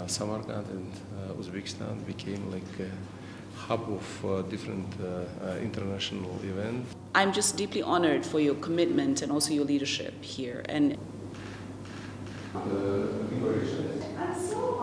Samarkand and Uzbekistan became like a hub of different international events. I'm just deeply honored for your commitment and also your leadership here. And Congratulations. I'm so